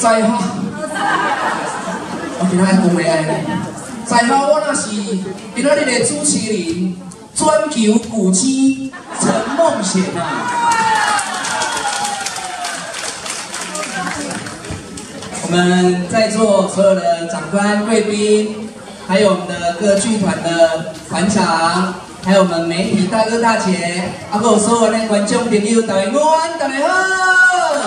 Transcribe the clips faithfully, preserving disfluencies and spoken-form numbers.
在哈，我今仔讲袂安尼，在哈我那是今仔日的主持人，专求古迹陈梦贤啊。我们在座所有的长官、贵宾，还有我们的各剧团的团长。 还有我们媒体大哥大姐，还有所有的观众朋友，大家安，大家好。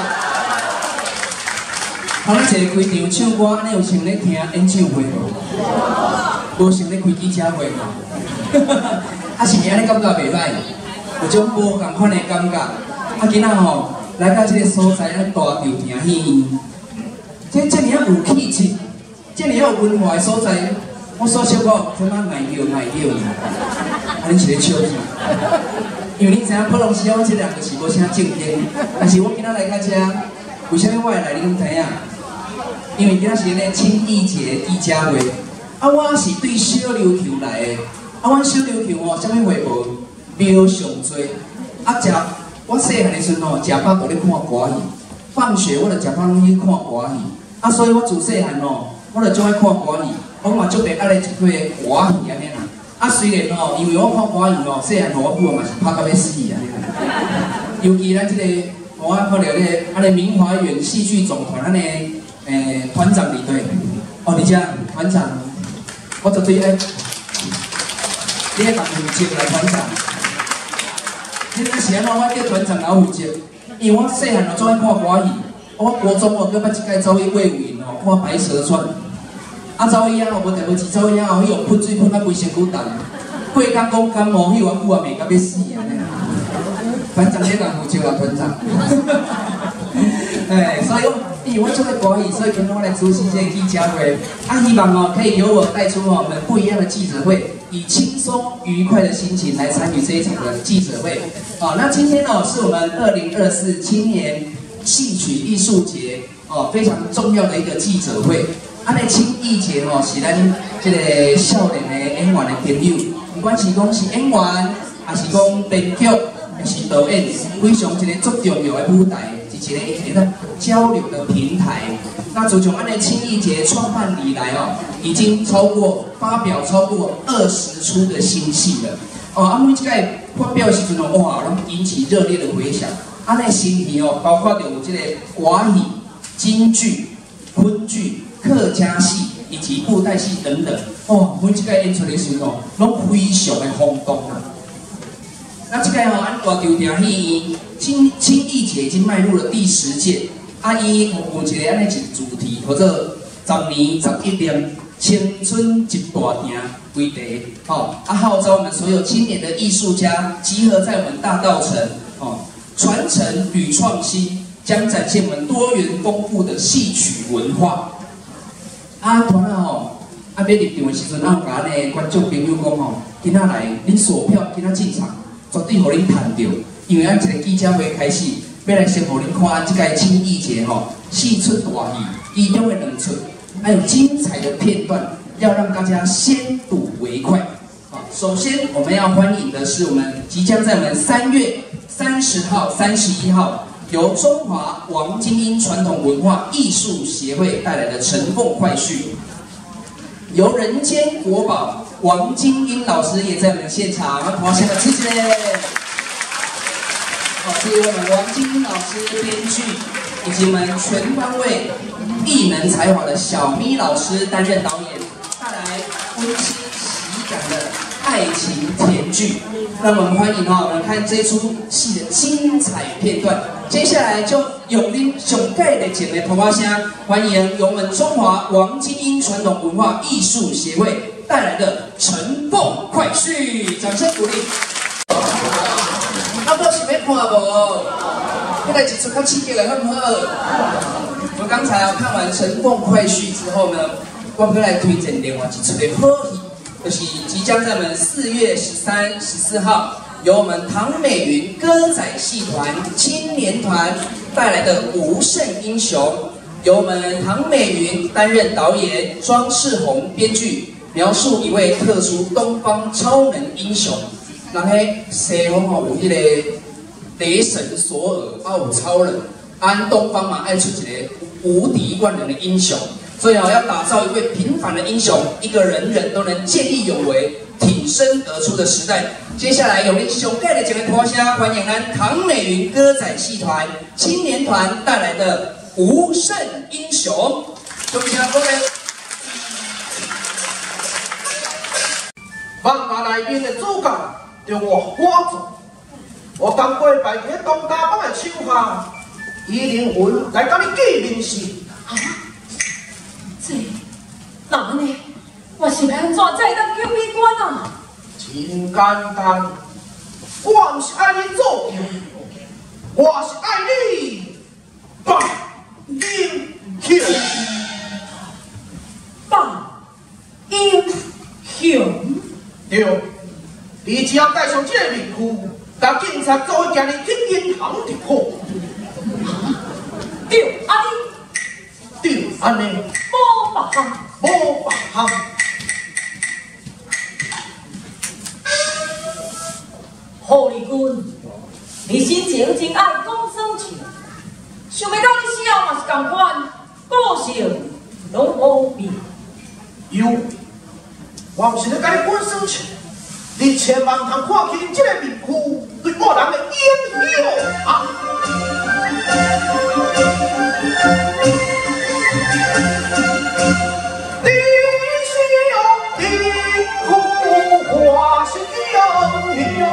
好，咱坐开场唱歌，安尼有像咧听演唱会无？无像咧开记者会无？啊，是安尼感觉袂歹，有种无共款的感觉。啊，今仔吼来到这个所在，咱大着听戏，这这尔有气质，这尔有文化的所在。 我所笑过，怎啊卖叫卖叫呢？啊，恁是咧笑啥？因为你知影，可能是我这两个是无啥正经，但是我今仔来到这，为什么我会来恁知影？因为今仔是咧青艺节艺家会，啊，我是对小琉球来的，啊，阮小琉球吼，啥物活无？庙上多，啊，食我细汉的时阵吼，食饱就咧看歌戏，放学我就食饱拢去看歌戏，啊，所以我自细汉吼，我就最爱看歌戏。 我嘛足袂爱咧一块歌戏安尼啦，啊虽然吼，因为我看歌戏吼，细汉吼我父嘛是拍到要死安尼啦。尤其咱即、這个，我看到咧，安尼明华园戏剧总团安尼诶团长里对，哦，你家团长，我绝对爱，你爱当负责来团长。你那是安怎？我叫团长来负责，因为我细汉就总爱看歌戏，我国中哦，搁捌一届走去魏武营哦，看《白蛇传》。 啊，走以后无代无志，走以后，迄用喷水喷到规身躯重，过工讲感冒，迄碗久也袂到要死安尼。团长，你讲负责啊，团长。哎，所以我，因为我做个歌戏，所以今天我来主持这个记者会。啊，希望哦，可以由我带出哦我们不一样的记者会，以轻松愉快的心情来参与这一场的记者会。哦，那今天哦，是我们二零二四青年戏曲艺术节哦非常重要的一个记者会。 啊，那青艺节吼是咱这个少年的演员的朋友，不管是讲是演员，还是讲编剧，还是导演，非常一个足重要的舞台，是一个一个交流的平台。那自从安尼青艺节创办以来哦，已经超过发表超过二十出的新戏了。哦，啊，每一届发表的时阵哦，哇，拢引起热烈的回响。啊，那新戏哦，包括有这个歌戏、京剧、昆剧。 客家戏以及布袋戏等等，哦，每一届演出的时候，拢非常的轰动啊。那这个吼，咱大场听戏青青艺节已经迈入了第十届，啊，伊有一个安尼一个主题，或者十年十一年，青春一大行为题，哦，啊，号召我们所有青年的艺术家集合在我们大稻埕，哦，传承与创新，将展现我们多元丰富的戏曲文化。 啊，团啊吼，啊，要入场的时阵，啊，有甲咱的观众朋友讲吼，今仔来，恁锁票，今仔进场，绝对互恁趁到。因为咱一个记者会开始，要来先互恁看这个青艺节吼，戏出大戏，其中的两出，还有精彩的片段，要让大家先睹为快。好，首先我们要欢迎的是我们即将在我们三月三十号、三十一号。 由中华王金英传统文化艺术协会带来的《晨凤快婿》，由人间国宝王金英老师也在我们现场，我先来支持嘞！好，是由我们王金英老师编剧，以及我们全方位艺能才华的小咪老师担任导演，带来温馨喜感的爱情甜剧。让我们欢迎哈，我们看这出戏的精彩片段。 接下来就用恁上盖的姐妹啪啪声，欢迎由我们中华王金英传统文化艺术协会带来的《晨凤快婿》，掌声鼓励。啊，我是要看无？那个一出较刺激的好不好？我刚才看完《晨凤快婿》之后呢，我过来推荐另外一出的好戏，就是即将在我们四月十三、十四号。 由我们唐美云歌仔戏团青年团带来的《无胜英雄》，由我们唐美云担任导演，庄世宏编剧，描述一位特殊东方超能英雄。人迄西方吼有迄个雷神索尔，啊有超人，按东方嘛爱出一个无敌万能的英雄。所以哦，要打造一位平凡的英雄，一个人人都能见义勇为、挺身而出的时代。接下来，用上盖的几个拖虾，欢迎咱唐美云歌仔戏团青年团带来的《无胜英雄》。恭喜各位！ 万华内面的主角就我花总，我刚过拜喺东大帮的手下，伊灵魂来甲你见面时。 啊，这那呢？我是要安怎才当叫你管啊？ 真简单，我不是爱你做兵，我是爱你放英雄。 放英雄。 对，你只要带上这个面具，甲警察做伙今日去银行就好。 对，安尼。 对，安尼。 无别项， 无别项。 狐狸君，你心情真爱讲算笑，想要到你死后嘛是同款，个性拢无变。 有，我不是咧甲你讲算笑，你千万通看起你这个面躯对我人的英雄啊！你是用的苦花是英雄。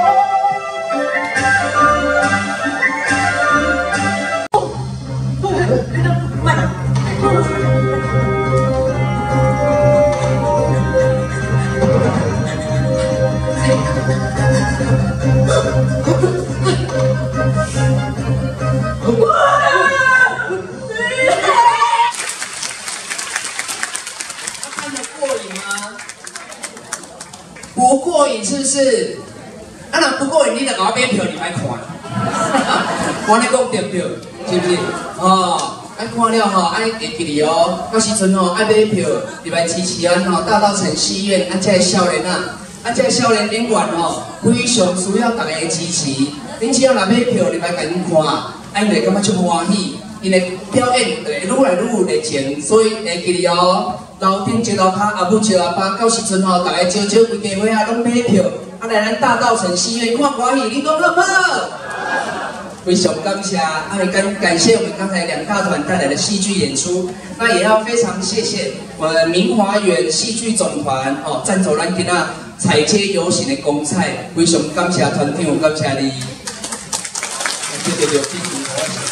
不过瘾是不是？啊，若不过瘾，你就甲我买票入来看。我咧讲对不对？是不是？哦，爱看了吼，爱记记哩哦。到时阵吼，爱买票入来支持咱吼，大稻埕戏院啊，这个少年啊，啊，这个少年演员吼，非常需要大家的支持。恁只要若买票入来甲因看，啊，因会感觉足欢喜。因的表演会愈来愈有热情，所以会记哩哦。楼顶一楼骹，阿母一楼爸，到时阵吼，大家招招规家伙啊，拢买票，啊来咱大稻埕戏院看欢喜，你讲好不好？非常感谢，啊也感感谢我们刚才两大团带来的戏剧演出，那也要非常谢谢我们明华园戏剧总团哦，赞助咱今仔彩街游行的公菜，非常感谢团长，感谢你。对对对，支持我。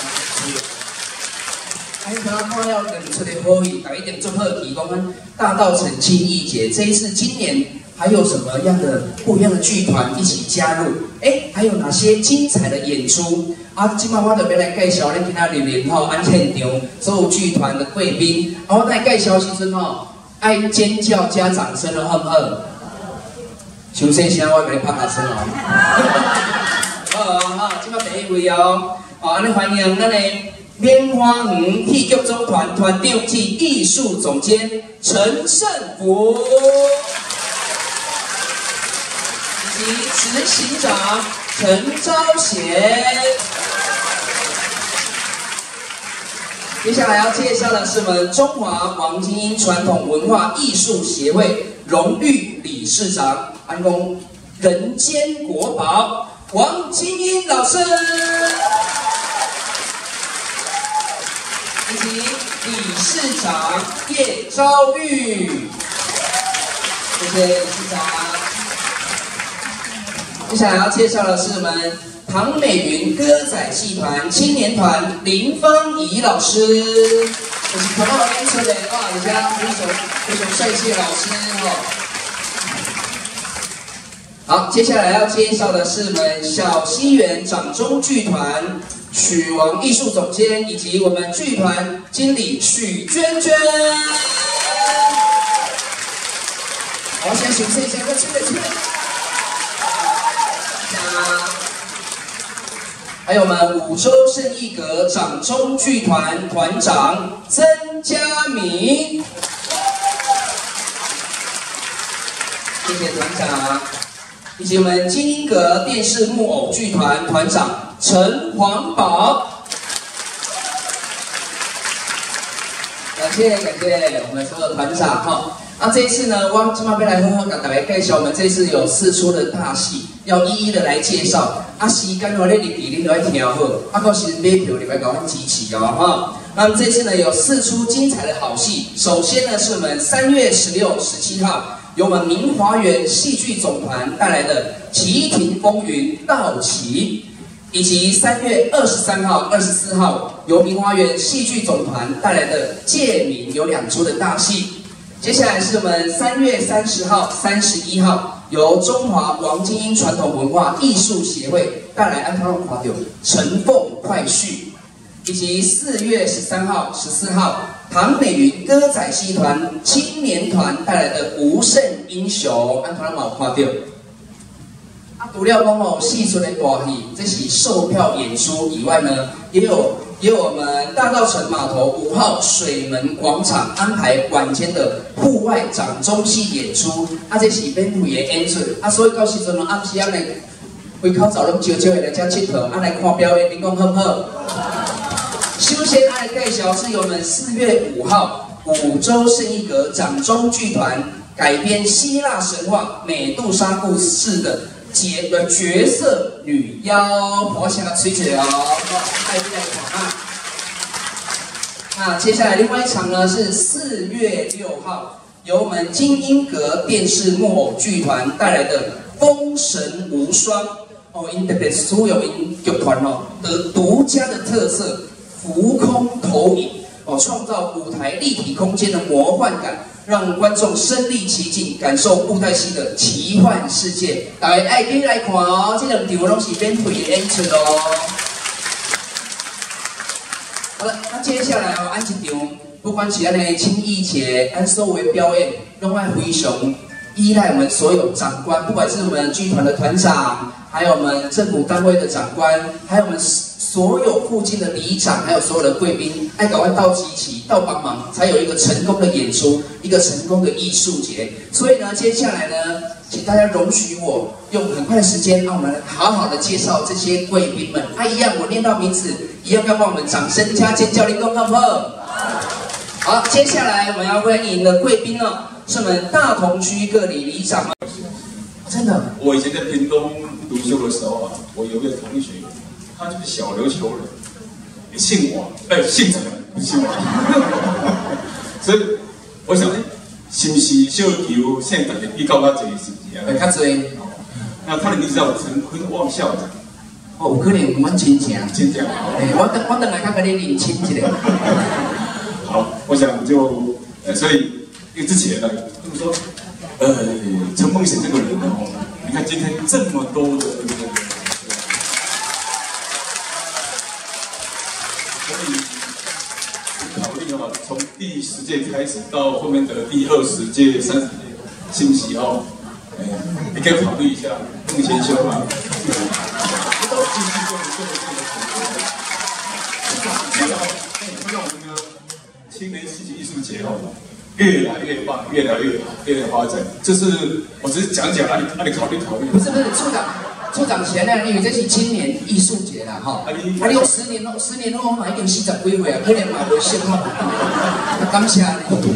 哎，刚刚看了两出的好戏，大家一定做好奇，讲咱大稻埕青艺节这一次今年还有什么样的不一样的剧团一起加入？哎，还有哪些精彩的演出？啊，今晚我就要来介绍咱今仔日面吼，按现场所有剧团的贵宾，啊，我来介绍时阵吼，爱尖叫加掌声了，好不好？想细声，我给你拍大声哦。好好，今晚第一位哦，好，安尼欢迎咱的。棉花园戏剧总团团长暨艺术总监陈胜福，以及执行长陈昭贤。接下来要介绍的是我们中华王金英传统文化艺术协会荣誉理事长，安公人间国宝王金英老师。以及理事长叶昭玉，谢谢理事长。接下来要介绍的是我们唐美云歌仔戏团青年团林芳怡老师，我是同好演出的哇，人家非常非常帅气的老师哦。好，接下来要介绍的是我们小西园掌中剧团。许王艺术总监以及我们剧团经理许娟娟，好，先请谢一下，快去快去。还有我们五洲圣艺阁掌中剧团团长曾佳明，谢谢团长。以及我们金鹰阁电视木偶剧团团长陈黄宝， 谢感谢我们所有的团长哈。那这一次呢，我今晚要来好好跟大家介绍，我们这次有四出的大戏，要一一的来介绍。啊，时间我咧日记恁都要听好，啊，到时买票你要给我支持哦哈。那么这次呢有四出精彩的好戏，首先呢是我们三月十六、十七号由我们明华园戏剧总团带来的《齐庭风云》到齐。 以及三月二十三号、二十四号由明华园戏剧总团带来的《借名》有两出的大戏。接下来是我们三月三十号、三十一号由中华王金英传统文化艺术协会带来安康华有《晨凤快婿》，以及四月十三号、十四号唐美云歌仔戏团青年团带来的《无胜英雄》，安康有看到。 除了讲哦，戏出的大戏，这是售票演出以外呢，也有也有我们大稻埕码头五号水门广场安排晚间的户外掌中戏演出，啊，这是免费的演出，啊，所以到时阵暗时啊呢，会口早拢招招的来遮佚佗，啊来看表演，你讲好不好？首先来介绍是由我们四月五号五洲圣一阁掌中剧团改编希腊神话美杜莎故事的。 角的角色女妖，我想要吹起来哦，爱不爱看啊？那接下来另外一场呢是四月六号，由我们金鹰阁电视木偶剧团带来的《封神无双》哦，因特别所有因剧团哦的独家的特色，浮空投影哦，创造舞台立体空间的魔幻感。 让观众身临其境，感受布袋戏的奇幻世界。大家爱跟来看哦，这两场拢是免费的演出哦。好了，那接下来哦，按一场，不管是咱的青艺节，按所有的表演，拢爱非常依赖我们所有长官，不管是我们剧团的团长，还有我们政府单位的长官，还有我们。 所有附近的里长，还有所有的贵宾，爱赶快到集齐，到帮忙，才有一个成功的演出，一个成功的艺术节。所以呢，接下来呢，请大家容许我用很快的时间，让我们好好的介绍这些贵宾们。啊，一样，我念到名字，一样要帮我们掌声加尖叫，你讲好不好？好，接下来我们要欢迎的贵宾呢，是我们大同区各里里长。真的， 我以前在屏东读书的时候啊，我有一个同学。 他就是小琉球人，也姓王，哎、欸，姓陈，不姓王。所以我想，哎、欸，是不是小球现在比较较济是不是啊？ 会较济。 那他的名字叫陈坤旺校长。 哦，有可能有阮亲戚。 亲戚。 哎，我等我等来较跟你认亲一下。 好，我想就，呃，所以因为之前呢，他们说，呃，陈梦贤这个人哦，你看今天这么多的这个。 考虑哈，从第十届开始到后面的第二十届、三十届信息哦，哎，你可以考虑一下孟先修啊，继续做做这个成就。让我们的青年戏剧艺术节哦，越来越棒，越来越好，越来越发展。这是我只是讲讲，让你让你考虑考虑。 不是不是，处长。 处长前呢，因为这是青年艺术节啦，哈，啊，你用十年咯，十年咯，我嘛已经四十几岁啊，可能嘛袂适合。感谢你。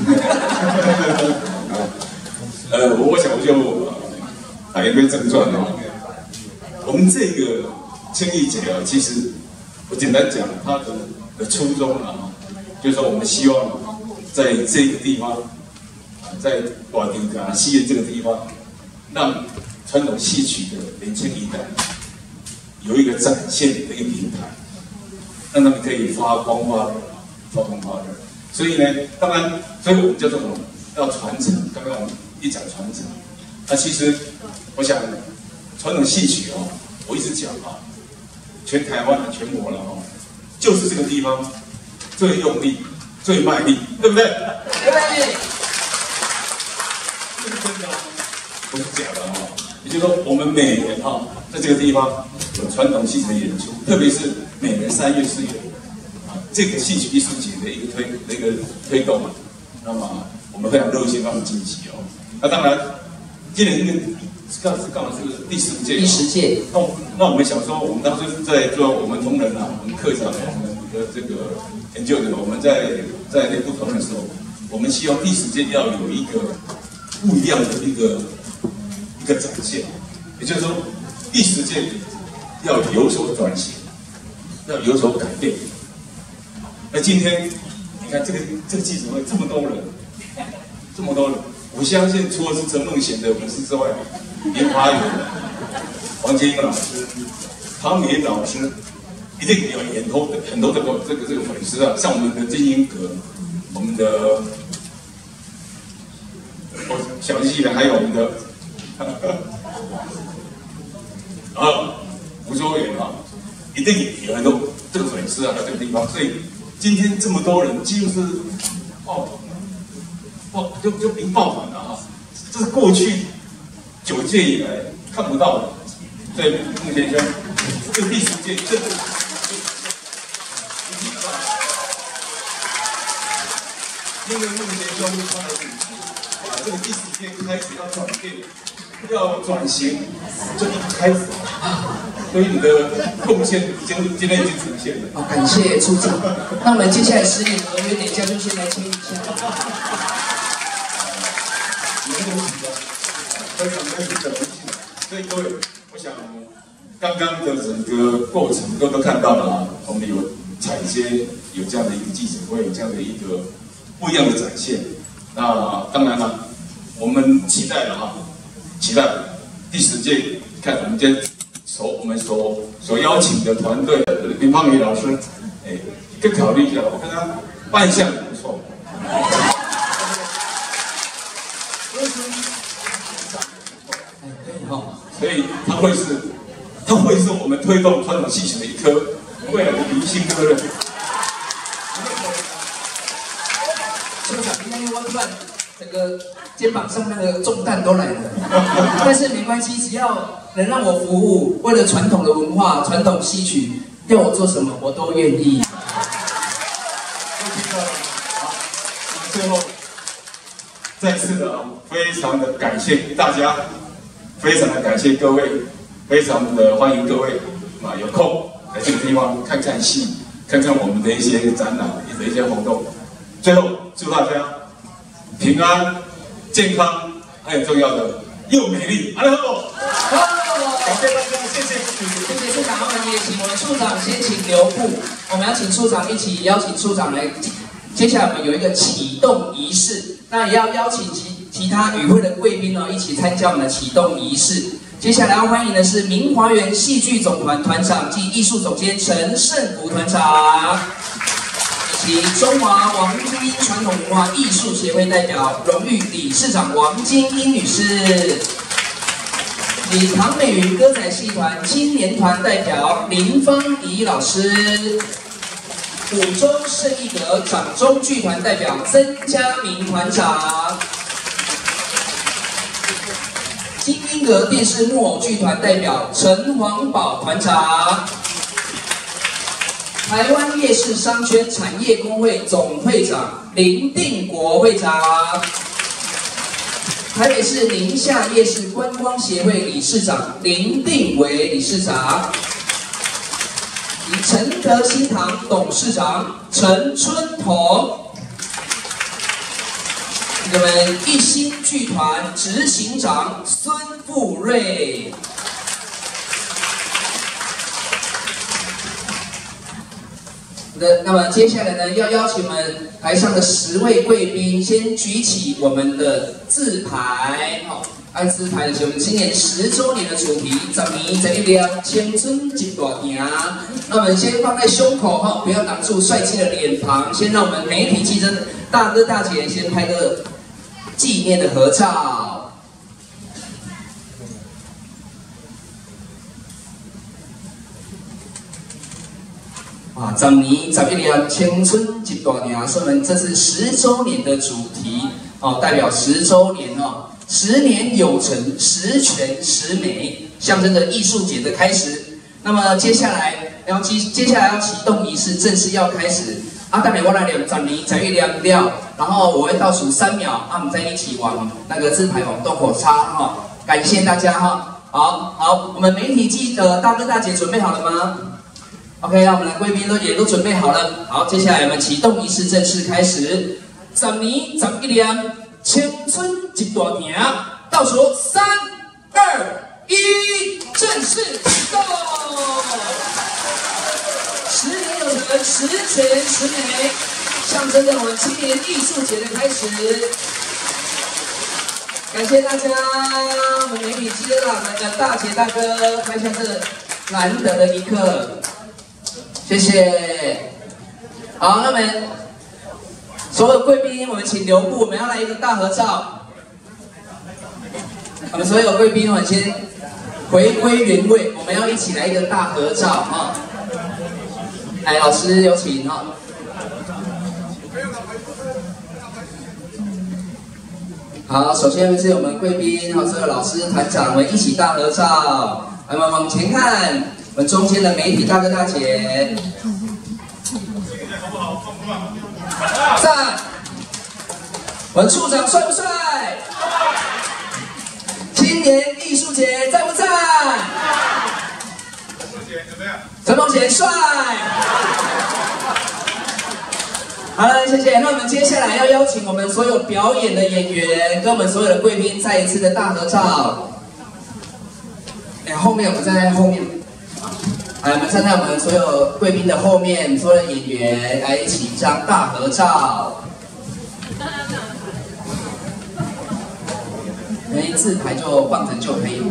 呃，我想我就打一堆正传哦。我们这个青艺节啊，其实我简单讲它的的初衷啊，就是说我们希望在这个地方，在大丁啊西园这个地方，让 传统戏曲的年轻一代有一个展现的一个平台，让他们可以发光发发光发热。所以呢，当然，所以我们叫做什么？要传承。刚刚我们一讲传承，那其实我想，传统戏曲哦，我一直讲啊，全台湾的全国了哦，就是这个地方最用力、最卖力，对不对？ 对。 这是真的，不是假的哦。 也就是说，我们每年哈、哦，在这个地方有传统戏曲的演出，特别是每年三月、四月，啊，这个戏曲艺术节的一个推的一个推动啊，那么我们非常热心，非常积极哦。那当然，今年这个刚是刚好是第十届， 第十届。 那那我们想说，我们当时在做我们同仁啊，我们课长，我们的这个研究者，我们在在内部讨论的时候，我们希望第十届要有一个不一样的一个一个展现，也就是说，第十届要有所转型，要有所改变。那今天你看这个这个记者会这么多人，这么多人，我相信除了是陈梦贤的粉丝之外，林华友、王杰英老师、汤敏老师，一定有很多的很多的这个这个粉丝啊，像我们的金英阁，我们的哦小机器人，还有我们的啊吴卓源啊，一定有很多这个粉丝啊在这个地方，所以今天这么多人，几乎是哦哦就就已经爆满了啊！这是过去九届以来看不到的。所以孟先生，这个第十届，这个因为孟先生他的主题，把这个第十届开始要转变，要转型，就一开始，所以你的贡献已经今天已经呈现了。 好，感谢处长。那我们接下来十年合约，等一下就先来签一下。 你们恭喜的，非常非常的荣幸。所以各位，我想刚刚的整个过程都都看到了啊，我们有采接，有这样的一个记者会，有这样的一个不一样的展现。那当然了，我们期待了啊，期待第十届，看我们今天所我们所所邀请的团队，林芳瑜老师，哎，更考虑一下，我看他扮相也不错。所以他会是，他会是我们推动传统戏曲的一颗未来的明星，对不对？ 处长，今天我突然整个肩膀上那个重担都来了，但是没关系，只要能让我服务，为了传统的文化、传统戏曲，要我做什么我都愿意。 好，最后再次的非常的感谢大家。非常的感谢各位，非常的欢迎各位啊，有空来这个地方看看戏，看看我们的一些展览的一些活动。最后祝大家平安、健康，还有重要的又美丽。好，感谢大家，谢谢， 谢谢处长。我们也请我们处长先请留步，我们要请处长一起邀请处长来。接下来我们有一个启动仪式，那也要邀请其。其他与会的贵宾呢，一起参加我们的启动仪式。接下来要欢迎的是明华园戏剧总团团长及艺术总监陈胜福团长，以及中华王金英传统文化艺术协会代表荣誉理事长王金英女士，以唐美云歌仔戏团青年团代表林芳怡老师。五洲胜义阁掌中剧团代表曾家明团长，金英阁电视木偶剧团代表陈黄宝团长，台湾夜市商圈产业工会总会长林定国会长，台北市宁夏夜市观光协会理事长林定伟理事长。以承德新堂董事长陈春彤，我们一心剧团执行长孙富瑞，好的，那么接下来呢，要邀请我们台上的十位贵宾先举起我们的字牌，好。按字牌的是我们今年十周年的主题，十年十一年，青春一大行。那我们先放在胸口哈，不要挡住帅气的脸庞。先让我们媒体记者大哥大姐先拍个纪念的合照。啊，十年十一年，青春一大行，是我们这是十周年的主题哦，代表十周年哦。十年有成，十全十美，象征着艺术节的开始。那么接下来要接接下来要启动仪式，正式要开始。啊，待会我来两十年十一年了，然后我会倒数三秒，啊，我们再一起往那个字牌往洞口插哈、哦。感谢大家哈。好好，我们媒体记者大哥大姐准备好了吗？ OK， 那我们来贵宾都也都准备好了。好，接下来我们启动仪式正式开始。十年十一年，青春一大行，倒数三二一，正式启动。十年有成，十全十美，象征着我们青年艺术节的开始。感谢大家，我们媒体接了我们的大姐大哥拍下这难得的一刻。谢谢。好，那么所有贵宾，我们请留步，我们要来一个大合照。我们所有贵宾，我们先回归原位，我们要一起来一个大合照啊！来，老师有请哈。好，首先是我们贵宾和所有老师、团长，我们一起大合照。我们往前看，我们中间的媒体大哥大姐。赞！我们处长帅不帅？青年艺术节赞不赞？陈梦贤帅。好了，谢谢。那我们接下来要邀请我们所有表演的演员跟我们所有的贵宾再一次的大合照。哎，后面我们站在后面。来，我们站在我们所有贵宾的后面，所有的演员来一起一张大合照。哎，自拍就放着就可以。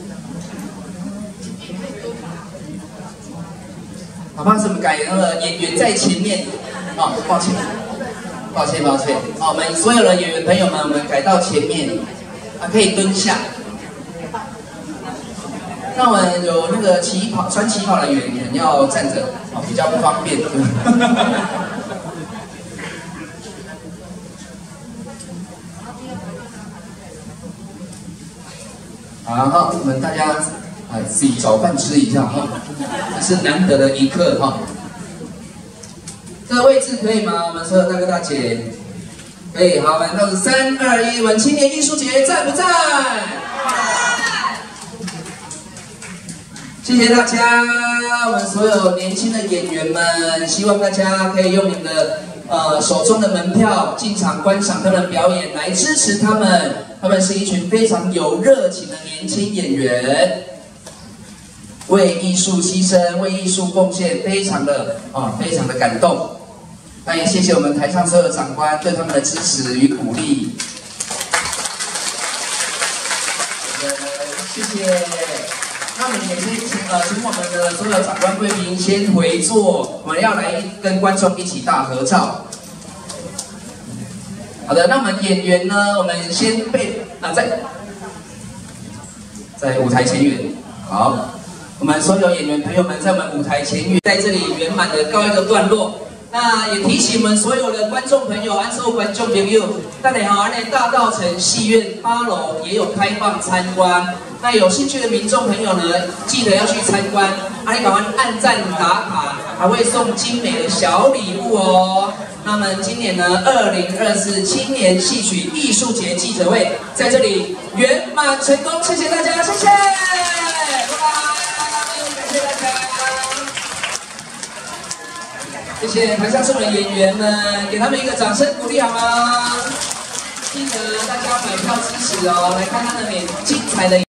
哪怕是我们改那个演员在前面，哦，抱歉，抱歉，抱歉。哦，我们所有的演员朋友们，我们改到前面，啊，可以蹲下。那我们有那个旗袍穿旗袍的演员要站着，哦，比较不方便。好，好，我们大家啊自己找饭吃一下哈，这是难得的一刻哈。这个位置可以吗？我们所有大哥大姐，可以，好，我们倒数三二一，我们青年艺术节在不在？谢谢大家，我们所有年轻的演员们，希望大家可以用你们的呃手中的门票进场观赏他们的表演，来支持他们。他们是一群非常有热情的年轻演员，为艺术牺牲，为艺术贡献，非常的啊、呃，非常的感动。那也谢谢我们台上所有长官对他们的支持与鼓励。呃，谢谢。那我们也先请呃，请我们的所有长官贵宾先回座，我们要来跟观众一起大合照。好的，那我们演员呢，我们先备啊，在在舞台前缘。好，我们所有演员朋友们在我们舞台前缘，在这里圆满的告一个段落。那也提醒我们所有的观众朋友，安所观众朋友，大家好，安内大稻埕戏院八楼也有开放参观。那有兴趣的民众朋友呢，记得要去参观，阿里赶快按赞打卡，还会送精美的小礼物哦。那么今年呢，二零二四青年戏曲艺术节记者会在这里圆满成功，谢谢大家，谢谢，拜拜，感谢大家，谢谢台上所有的演员们，给他们一个掌声鼓励好吗？记得大家买票支持哦，来看他们精彩的。